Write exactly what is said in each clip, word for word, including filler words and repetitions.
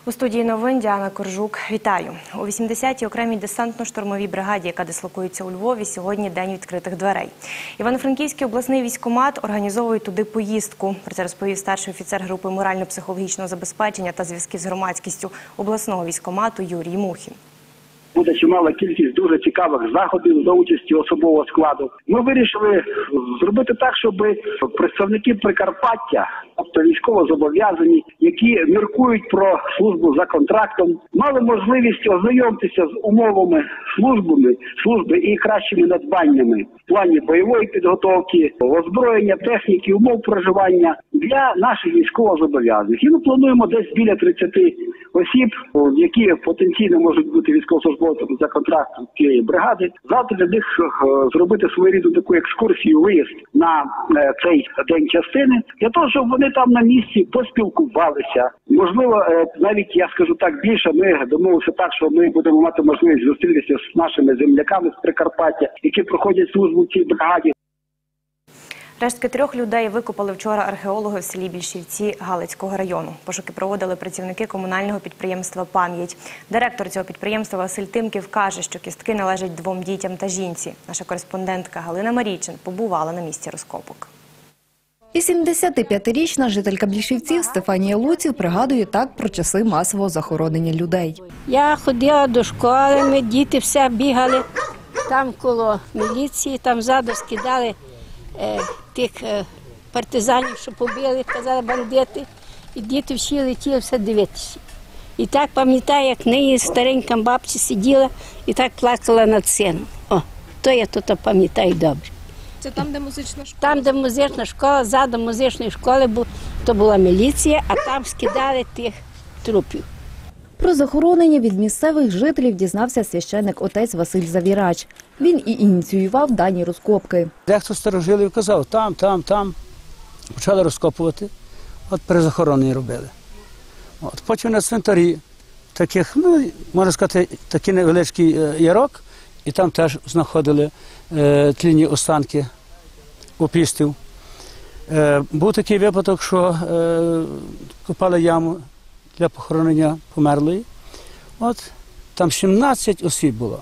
У студії новин Діана Коржук. Вітаю. У вісімдесятій окремій десантно-штурмовій бригаді, яка дислокується у Львові, сьогодні день відкритих дверей. Івано-Франківський обласний військкомат організовує туди поїздку. Про це розповів старший офіцер групи морально-психологічного забезпечення та зв'язків з громадськістю обласного військкомату Юрій Мухін. Буде чимала кількість дуже цікавих заходів за участі особового складу. Ми вирішили зробити так, щоб представники Прикарпаття, тобто військовозобов'язані, які міркують про службу за контрактом, мали можливість ознайомитися з умовами служби, служби і кращими надбаннями в плані бойової підготовки, озброєння, техніки, умов проживання для наших військовозобов'язаних. І ми плануємо десь біля тридцяти осіб, які потенційно можуть бути військовослужбовцями за контрактом цієї бригади. Завтра для них зробити своєрідну таку екскурсію, виїзд на цей день частини, для того, щоб вони там на місці поспілкувалися. Можливо, навіть, я скажу так, більше, ми домовилися так, що ми будемо мати можливість зустрітися з нашими земляками з Прикарпаття, які проходять службу в цій бригаді. Рештки трьох людей викопали вчора археологи в селі Більшівці Галицького району. Пошуки проводили працівники комунального підприємства «Пам'ять». Директор цього підприємства Василь Тимків каже, що кістки належать двом дітям та жінці. Наша кореспондентка Галина Марійчин побувала на місці розкопок. вісімдесятип'ятирічна жителька Більшівців Стефанія Луців пригадує так про часи масового захоронення людей. Я ходила до школи, ми діти все бігали, там коло міліції, там ззаду скидали е, тих е, партизанів, що побили, казали бандити, і діти всі летіли все дивитися. І так пам'ятаю, як неї старенька бабця сиділа і так плакала над сином. О, то я тут пам'ятаю добре. Це там, де музична школа? Там, де музична школа, ззаду музичної школи, то була міліція, а там скидали тих трупів. Про захоронення від місцевих жителів дізнався священник отець Василь Завірач. Він і ініціював дані розкопки. Дехто старожилів казав, там, там, там. Почали розкопувати, от перезахоронення робили. От, потім на цвинтарі, таких, ну, можна сказати, такий невеличкий ярок, і там теж знаходили е, тлінні останки опістів. Е, був такий випадок, що е, копали яму для похоронення померлої. От, там сімнадцять осіб було.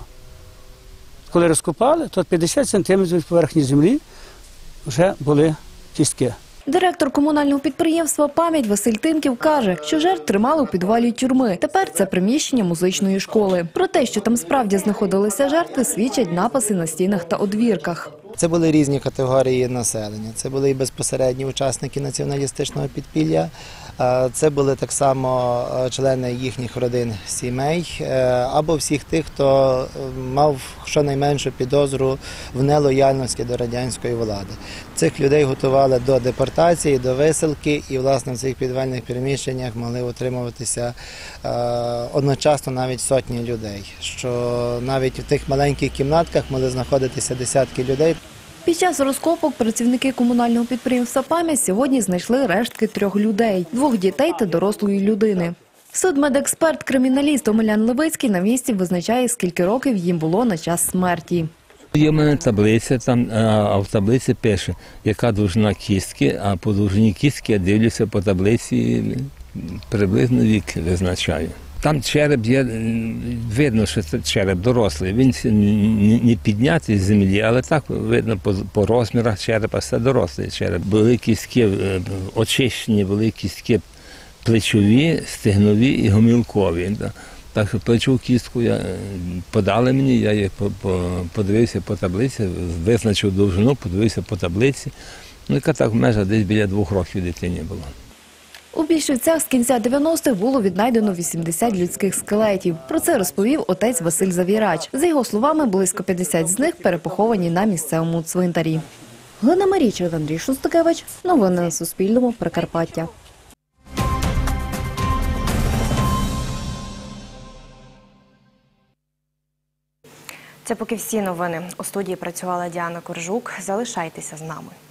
Коли розкопали, то п'ятдесят сантиметрів від поверхні землі вже були кістки. Директор комунального підприємства «Пам'ять» Василь Тимків каже, що жертв тримали у підвалі тюрми. Тепер це приміщення музичної школи. Про те, що там справді знаходилися жертви, свідчать написи на стінах та одвірках. Це були різні категорії населення. Це були і безпосередні учасники націоналістичного підпілля, це були так само члени їхніх родин, сімей, або всіх тих, хто мав щонайменшу підозру в нелояльності до радянської влади. Цих людей готували до депортації, до виселки, і, власне, в цих підвальних приміщеннях могли утримуватися одночасно навіть сотні людей, що навіть в тих маленьких кімнатках могли знаходитися десятки людей. Під час розкопок працівники комунального підприємства «Пам'ять» сьогодні знайшли рештки трьох людей – двох дітей та дорослої людини. Судмедексперт-криміналіст Омелян Левицький на місці визначає, скільки років їм було на час смерті. Є в мене таблиця, там, а в таблиці пише, яка довжина кістки, а по довжині кістки я дивлюся по таблиці, приблизно вік визначаю. Там череп є, видно, що це череп дорослий, він не піднятий з землі, але так видно по, по розмірах черепа, це дорослий череп. Були кістки очищені, були кістки плечові, стегнові і гомілкові. Так що плечову кістку я, подали мені, я їх подивився по таблиці, визначив довжину, подивився по таблиці, ну яка так в межах десь біля двох років дитині була. У Більшівцях з кінця дев'яностих було віднайдено вісімдесят людських скелетів. Про це розповів отець Василь Завірач. За його словами, близько п'ятдесят з них перепоховані на місцевому цвинтарі. Галина Марійчин, Андрій Шустакевич. Новини на Суспільному. Прикарпаття. Це поки всі новини. У студії працювала Діана Коржук. Залишайтеся з нами.